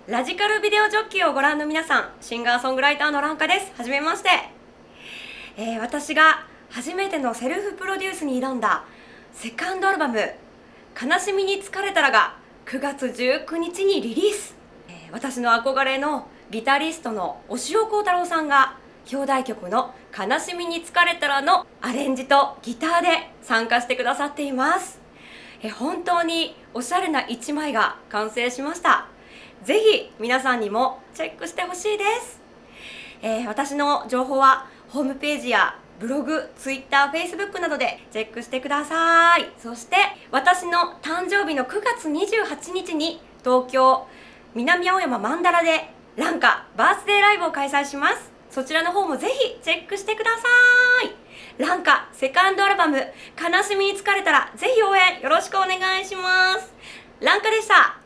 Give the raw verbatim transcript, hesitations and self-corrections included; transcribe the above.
ラジカルビデオジョッキーをご覧の皆さん、シンガーソングライターのランカです。はじめまして。えー、私が初めてのセルフプロデュースに挑んだセカンドアルバム「悲しみに疲れたら」がくがつじゅうくにちにリリース。えー、私の憧れのギタリストの押尾コータローさんが表題曲の「悲しみに疲れたら」のアレンジとギターで参加してくださっています。えー、本当におしゃれないちまいが完成しました。ぜひ皆さんにもチェックしてほしいです。えー、私の情報はホームページやブログ、ツイッター、フェイスブックなどでチェックしてください。そして私の誕生日のくがつにじゅうはちにちに東京南青山マンダラでランカバースデーライブを開催します。そちらの方もぜひチェックしてください。ランカセカンドアルバム「悲しみに疲れたら」ぜひ応援よろしくお願いします。ランカでした。